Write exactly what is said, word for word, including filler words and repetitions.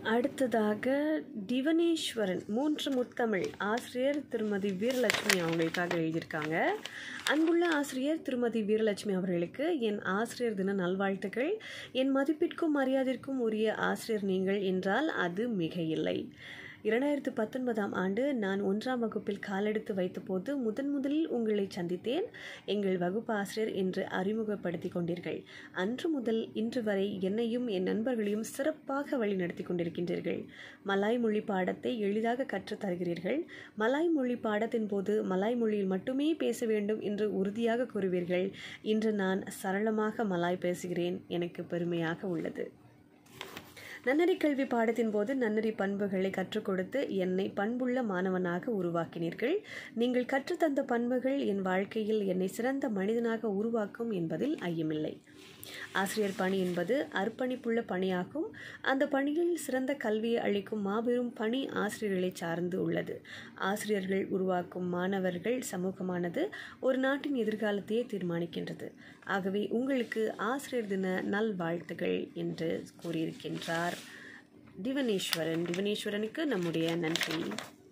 அடுத்ததாக திவனேஸ்வரன் மூன்று முத்தமிழ் ஆசிரியர் திருமதி வீரலட்சுமி அவங்களுக்காக எழுதியிருக்காங்க. அன்புள்ள ஆசிரியர் திருமதி வீரலட்சுமி அவர்களுக்கு என் ஆசிரியர் தின நல்வாழ்த்துக்கள். என் மதிப்பிற்கும் மரியாதைக்கும் உரிய ஆசிரியர் நீங்கள் என்றால் அது மிக இல்லை. இரண்டாயிரத்து பத்தொன்பதாம் ஆண்டு நான் ஒன்றாம் வகுப்பில் காலெடுத்து வைத்தபோது முதன் முதலில் உங்களை சந்தித்தேன். எங்கள் வகுப்பு ஆசிரியர் என்று அறிமுகப்படுத்தி கொண்டீர்கள். அன்று முதல் இன்று வரை என்னையும் என் நண்பர்களையும் சிறப்பாக வழி நடத்தி கொண்டிருக்கின்றீர்கள். மலாய் மொழி பாடத்தை எளிதாக கற்றுத் தருகிறீர்கள். மலாய் மொழி பாடத்தின் போது மலாய் மொழியில் மட்டுமே பேச வேண்டும் என்று உறுதியாக கூறுவீர்கள். இன்று நான் சரளமாக மலாய் பேசுகிறேன். எனக்கு பெருமையாக உள்ளது. நன்னறி கல்வி பாடத்தின் போது நன்னறி பண்புகளை கற்றுக் கொடுத்து என்னை பண்புள்ள மாணவனாக உருவாக்கினீர்கள். நீங்கள் கற்றுத்தந்த பண்புகள் என் வாழ்க்கையில் என்னை சிறந்த மனிதனாக உருவாக்கும் என்பதில் ஐயமில்லை. ஆசிரியர் பணி என்பது அர்ப்பணிப்புள்ள பணியாகும். அந்த பணியில் சிறந்த கல்வியை அளிக்கும் மாபெரும் பணி ஆசிரியர்களை சார்ந்து உள்ளது. ஆசிரியர்கள் உருவாக்கும் மாணவர்கள் சமூகமானது ஒரு நாட்டின் எதிர்காலத்தையே தீர்மானிக்கின்றது. ஆகவே உங்களுக்கு ஆசிரியர் தின நல்வாழ்த்துகள் என்று கூறியிருக்கின்றார் திவனேஸ்வரன். திவனேஸ்வரனுக்கு நம்முடைய நன்றி.